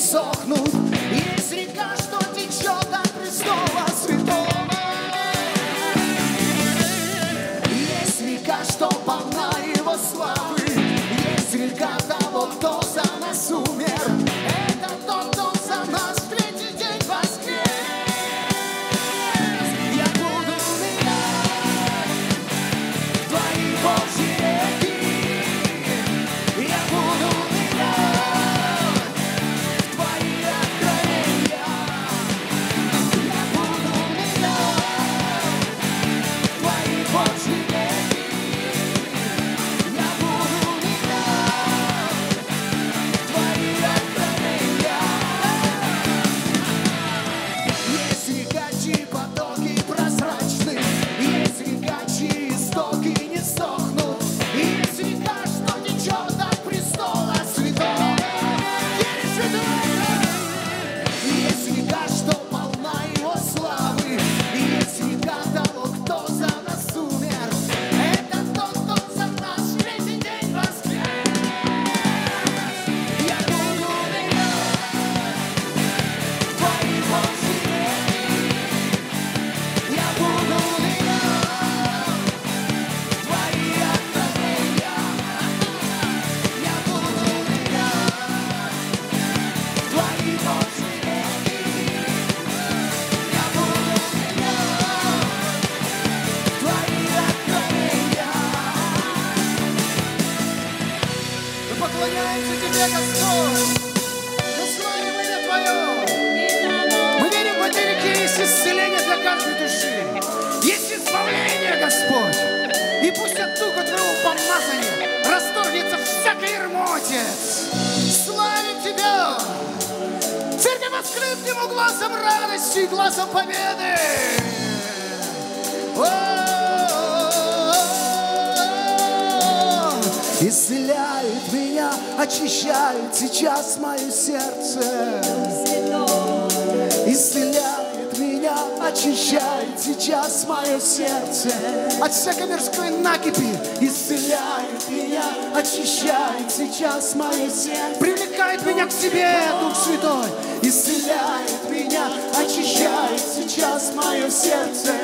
сохнут. Есть река, что течет от престола святого. Есть река, что полна его славы. Есть река того, кто за нас умер. Это тот, кто за нас в третий день воскрес. Я буду нырять в твои Божьи реки. Я буду нырять в твои откровения. Я буду нырять в твои Божьи реки. Я буду нырять в твои откровения. Есть река, чьи потоки прозрачны. Есть река, чьи истоки не сохнут. Есть река, что течет от престола святого. Есть река, что полна его славы. Есть река того, кто за нас умер. Это тот, кто за нас в третий день воскрес. Я буду нырять в твои Божьи реки. Я буду нырять в твои откровения. Я буду нырять в твои Божьи реки. Я буду нырять в твои откровения. Мы поклоняемся Тебе, Господь. Мы славим имя Твое. Мы верим, в этой реке есть исцеление для каждой души. Есть избавление, Господь. И пусть от Духа Твоего помазания расторгнется всякое ярмо, Отец. Славим Тебя. Церковь, воскликни Ему глазом радости и глазом победы. Исцеляет меня, очищает сейчас мое сердце. Исцеляет меня, очищает сейчас мое сердце. От всякой мирской накипи. Исцеляет меня, очищает сейчас мое сердце. Привлекает меня к себе, Дух Святой. Исцеляет меня, очищает сейчас мое сердце.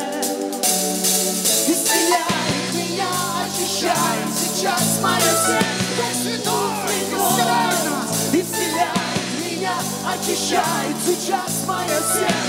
Исцеляет меня, очищает сейчас мое сердце. Дух Святой, исцеляет нас. Исцеляет меня, очищает сейчас мое сердце.